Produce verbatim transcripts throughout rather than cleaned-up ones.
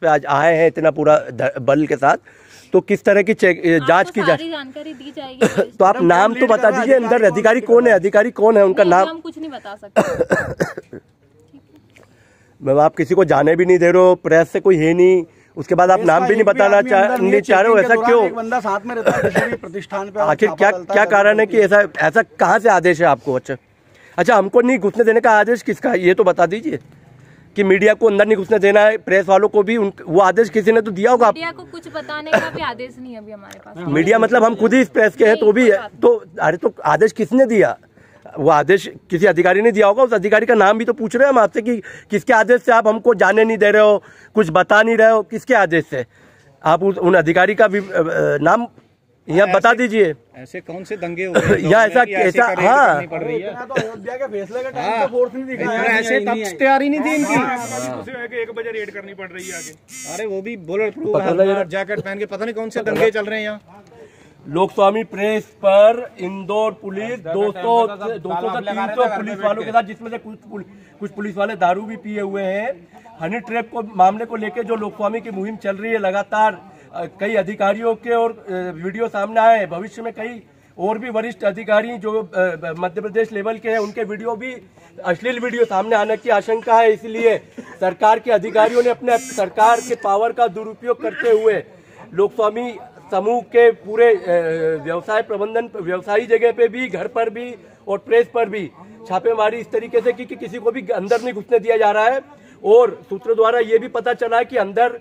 पे आज आए हैं इतना पूरा बल के साथ, तो किस तरह की जांच की जाए, जानकारी दी जाएगी। तो आप नाम तो बता दीजिए, अंदर अधिकारी कौन है, अधिकारी कौन है, उनका नाम हम कुछ नहीं बता सकते। मैम आप किसी को जाने भी नहीं दे रहे हो, प्रेस से कोई है नहीं, उसके बाद आप नाम भी नहीं बताना चाह नहीं चाह रहे हो, ऐसा क्यों? एक बंदा साथ में रहता है किसी भी प्रतिष्ठान पे, आखिर क्या क्या कारण है कि ऐसा ऐसा कहाँ से आदेश है आपको? अच्छा अच्छा हमको नहीं घुसने देने का आदेश किसका है ये तो बता दीजिए, कि मीडिया को अंदर नहीं घुसने देना है, प्रेस वालों को भी उन, वो आदेश किसी ने तो दिया होगा। मीडिया को कुछ बताने का भी आदेश नहीं है अभी हमारे पास। मीडिया मतलब हम खुद ही इस प्रेस के हैं तो भी, तो अरे तो आदेश किसने दिया? वो आदेश किसी अधिकारी ने दिया होगा, उस अधिकारी का नाम भी तो पूछ रहे हैं हम आपसे कि किसके आदेश से आप हमको जाने नहीं दे रहे हो, कुछ बता नहीं रहे हो, किसके आदेश से? आप उन अधिकारी का भी नाम यहाँ बता दीजिए। ऐसे कौन से दंगे हो रहे हैं या ऐसा ऐसा हाँ अयोध्या के फैसले का टाइम तो फोर्स नहीं दिखा, ऐसे तैयारी नहीं थी इनकी, एक बजे रेड करनी पड़ रही है आगे। अरे वो भी बुलेट प्रूफ जैकेट पहन के, पता नहीं कौन से दंगे चल रहे हैं यहाँ। लोकस्वामी प्रेस पर इंदौर पुलिस दो सौ दो सौ से तीन सौ पुलिस वालों के साथ, जिसमें से कुछ कुछ पुलिस वाले दारू भी पिए हुए हैं। हनी ट्रैप को मामले को लेकर जो लोकस्वामी की मुहिम चल रही है, लगातार कई अधिकारियों के और वीडियो सामने आए, भविष्य में कई और भी वरिष्ठ अधिकारी जो मध्य प्रदेश लेवल के हैं उनके वीडियो भी, अश्लील वीडियो सामने आने की आशंका है। इसलिए सरकार के अधिकारियों ने अपने सरकार के पावर का दुरुपयोग करते हुए लोकस्वामी समूह के पूरे व्यवसाय प्रबंधन, व्यवसायी जगह पे भी, घर पर भी और प्रेस पर भी छापेमारी इस तरीके से कि, कि किसी को भी अंदर नहीं घुसने दिया जा रहा है। और सूत्रों द्वारा ये भी पता चला है कि अंदर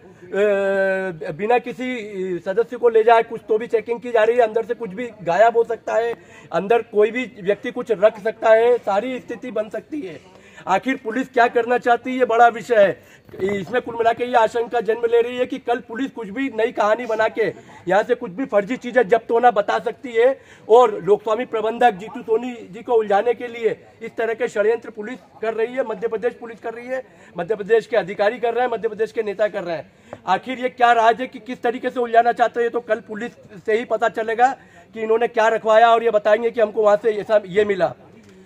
बिना किसी सदस्य को ले जाए कुछ तो भी चेकिंग की जा रही है, अंदर से कुछ भी गायब हो सकता है, अंदर कोई भी व्यक्ति कुछ रख सकता है, सारी स्थिति बन सकती है। आखिर पुलिस क्या करना चाहती है, ये बड़ा विषय है। इसमें कुल मिला के ये आशंका जन्म ले रही है कि कल पुलिस कुछ भी नई कहानी बना के यहाँ से कुछ भी फर्जी चीजें जब्त होना बता सकती है, और लोकस्वामी प्रबंधक जीतू सोनी जी को उलझाने के लिए इस तरह के षड्यंत्र पुलिस कर रही है, मध्य प्रदेश पुलिस कर रही है, मध्य प्रदेश के अधिकारी कर रहे हैं, मध्य प्रदेश के नेता कर रहे हैं। आखिर ये क्या राज है कि किस तरीके से उलझाना चाहते हैं, तो कल पुलिस से ही पता चलेगा कि इन्होंने क्या रखवाया, और ये बताएंगे कि हमको वहां से ऐसा ये मिला।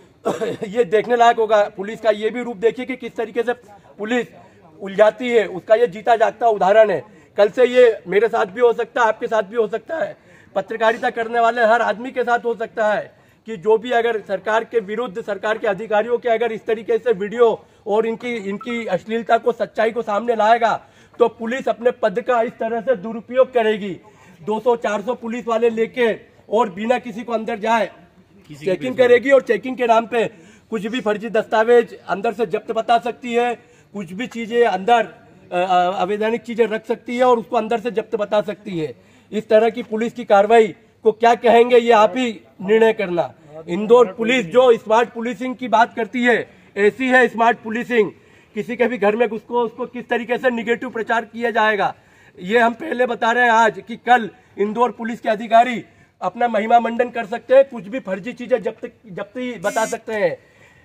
ये देखने लायक होगा। पुलिस का ये भी रूप देखिए कि किस तरीके से पुलिस उलझाती है, उसका ये जीता जागता उदाहरण है। कल से ये मेरे साथ भी हो सकता है, आपके साथ भी हो सकता है, पत्रकारिता करने वाले हर आदमी के साथ हो सकता है कि जो भी अगर सरकार के विरुद्ध, सरकार के अधिकारियों के अगर इस तरीके से वीडियो और इनकी इनकी अश्लीलता को, सच्चाई को सामने लाएगा, तो पुलिस अपने पद का इस तरह से दुरुपयोग करेगी। दो सौ चार सौ पुलिस वाले लेके और बिना किसी को अंदर जाए चेकिंग करेगी, और चेकिंग के नाम पे कुछ भी फर्जी दस्तावेज अंदर से जब्त बता सकती है, कुछ भी चीजें अंदर अवैधानिक चीजें रख सकती है और उसको अंदर से जब्त बता सकती है। इस तरह की पुलिस की कार्रवाई को क्या कहेंगे, ये आप ही निर्णय करना। इंदौर पुलिस जो स्मार्ट पुलिसिंग की बात करती है, ऐसी है स्मार्ट पुलिसिंग। किसी के भी घर में उसको उसको किस तरीके से निगेटिव प्रचार किया जाएगा, ये हम पहले बता रहे हैं आज कि कल इंदौर पुलिस के अधिकारी अपना महिमा मंडन कर सकते हैं, कुछ भी फर्जी चीजें जब्त जब्ती बता सकते हैं।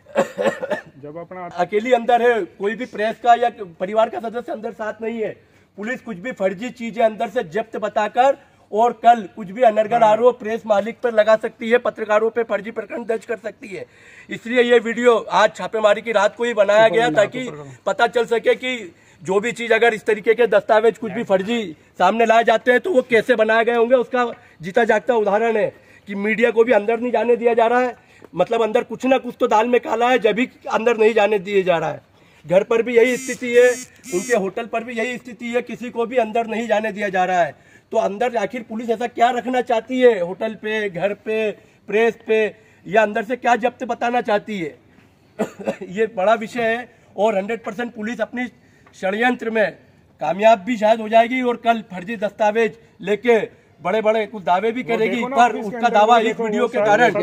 जब अपना अकेली अंदर है, कोई भी प्रेस का या परिवार का सदस्य अंदर साथ नहीं है, पुलिस कुछ भी फर्जी चीजें अंदर से जब्त बताकर और कल कुछ भी अनर्गल आरोप प्रेस मालिक पर लगा सकती है, पत्रकारों पे फर्जी प्रकरण दर्ज कर सकती है। इसलिए ये वीडियो आज छापेमारी की रात को ही बनाया गया ताकि पता चल सके कि जो भी चीज अगर इस तरीके के दस्तावेज कुछ भी फर्जी सामने लाए जाते हैं तो वो कैसे बनाए गए होंगे। उसका जीता जागता उदाहरण है कि मीडिया को भी अंदर नहीं जाने दिया जा रहा है, मतलब अंदर कुछ ना कुछ तो दाल में काला है, जब भी अंदर नहीं जाने दिए जा रहा है। घर पर भी यही स्थिति है, उनके होटल पर भी यही स्थिति है, किसी को भी अंदर नहीं जाने दिया जा रहा है। तो अंदर आखिर पुलिस ऐसा क्या रखना चाहती है, होटल पे, घर पे, प्रेस पे, या अंदर से क्या जब्त बताना चाहती है ये बड़ा विषय है। और हंड्रेड परसेंट पुलिस अपनी षड्यंत्र में कामयाब भी शायद हो जाएगी और कल फर्जी दस्तावेज लेके बड़े बड़े कुछ दावे भी करेगी, पर उसका दावा इस वीडियो के कारण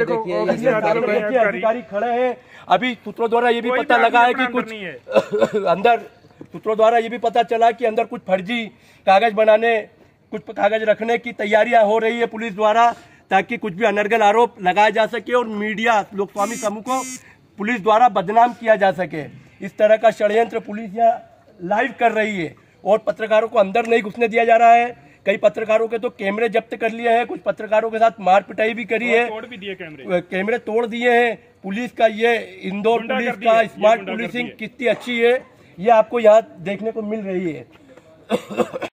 अधिकारी खड़े हैं। अभी सूत्रों द्वारा ये भी पता लगा है कि कुछ अंदर सूत्रों द्वारा ये भी पता चला कि अंदर कुछ फर्जी कागज बनाने, कुछ कागज रखने की तैयारियां हो रही है पुलिस द्वारा, ताकि कुछ भी अनर्गल आरोप लगाया जा सके और मीडिया, लोकस्वामी समूह को पुलिस द्वारा बदनाम किया जा सके। इस तरह का षड्यंत्र पुलिस यहाँ लाइव कर रही है और पत्रकारों को अंदर नहीं घुसने दिया जा रहा है। कई पत्रकारों के तो कैमरे जब्त कर लिए हैं, कुछ पत्रकारों के साथ मार पिटाई भी करी है, तोड़ भी दिए कैमरे कैमरे तोड़ दिए हैं। पुलिस का ये इंदौर पुलिस का स्मार्ट पुलिसिंग कितनी अच्छी है, ये आपको यहाँ देखने को मिल रही है। है।